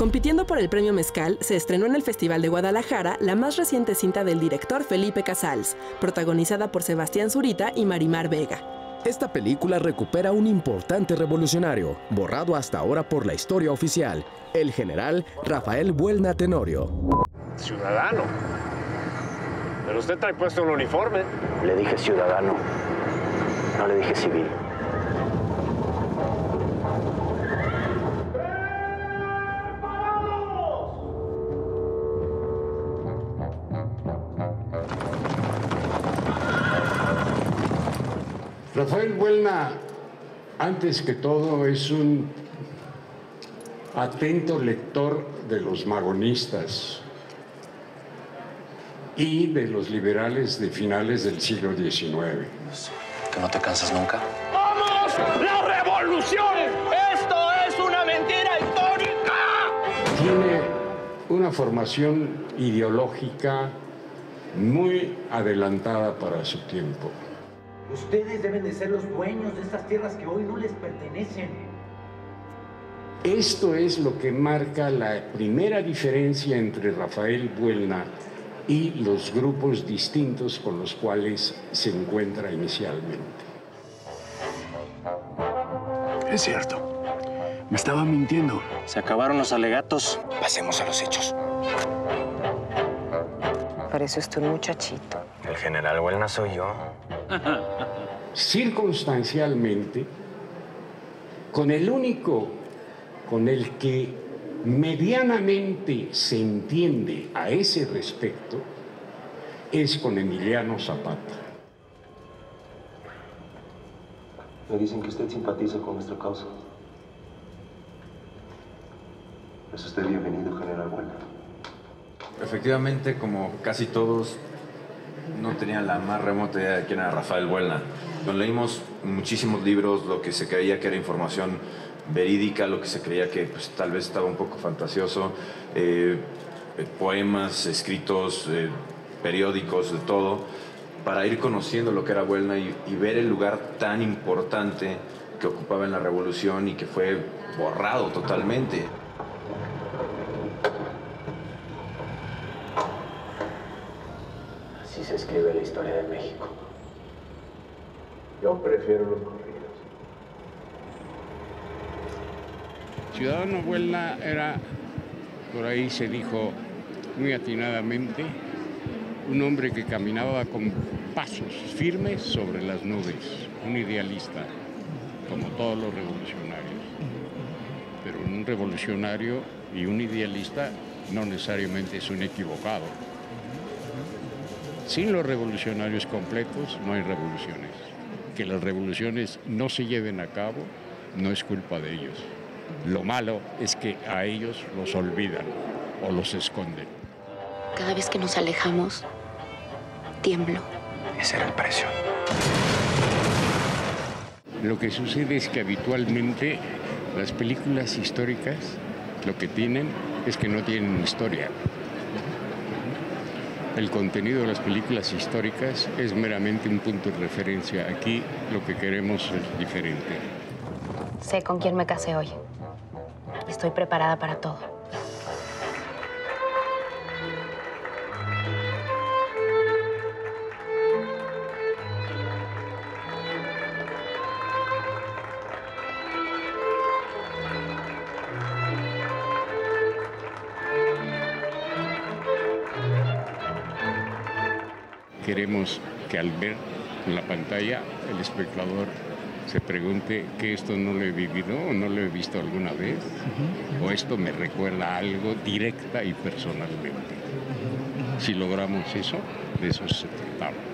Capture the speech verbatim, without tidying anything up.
Compitiendo por el premio Mezcal, se estrenó en el Festival de Guadalajara la más reciente cinta del director Felipe Casals, protagonizada por Sebastián Zurita y Marimar Vega. Esta película recupera un importante revolucionario, borrado hasta ahora por la historia oficial, el general Rafael Buelna Tenorio. Ciudadano. Pero usted trae puesto un uniforme. Le dije ciudadano, no le dije civil. Rafael Buelna, antes que todo, es un atento lector de los magonistas y de los liberales de finales del siglo diecinueve. ¿Que no te cansas nunca? ¡Vamos! ¡La revolución! ¡Esto es una mentira histórica! Tiene una formación ideológica muy adelantada para su tiempo. Ustedes deben de ser los dueños de estas tierras que hoy no les pertenecen. Esto es lo que marca la primera diferencia entre Rafael Buelna y los grupos distintos con los cuales se encuentra inicialmente. Es cierto. Me estaba mintiendo. Se acabaron los alegatos. Pasemos a los hechos. Parece usted un muchachito. El general Buelna soy yo. Circunstancialmente, con el único con el que medianamente se entiende a ese respecto es con Emiliano Zapata. Me dicen que usted simpatiza con nuestra causa. Es usted bienvenido, general Buelna. Efectivamente, como casi todos, no tenían la más remota idea de quién era Rafael Buelna. Nos leímos muchísimos libros, lo que se creía que era información verídica, lo que se creía que pues, tal vez estaba un poco fantasioso, eh, poemas, escritos, eh, periódicos, de todo, para ir conociendo lo que era Buelna y, y ver el lugar tan importante que ocupaba en la Revolución y que fue borrado totalmente. Así se escribe la historia de México. Yo prefiero los corridos. Ciudadano Buelna era, por ahí se dijo muy atinadamente, un hombre que caminaba con pasos firmes sobre las nubes, un idealista, como todos los revolucionarios. Pero un revolucionario y un idealista no necesariamente es un equivocado. Sin los revolucionarios completos no hay revoluciones. Que las revoluciones no se lleven a cabo no es culpa de ellos. Lo malo es que a ellos los olvidan o los esconden. Cada vez que nos alejamos, tiemblo. Ese era el precio. Lo que sucede es que habitualmente las películas históricas lo que tienen es que no tienen historia. El contenido de las películas históricas es meramente un punto de referencia. Aquí lo que queremos es diferente. Sé con quién me casé hoy. Estoy preparada para todo. Queremos que al ver en la pantalla el espectador se pregunte que esto no lo he vivido o no lo he visto alguna vez, uh-huh. o esto me recuerda a algo directa y personalmente. Si logramos eso, de eso se trataba.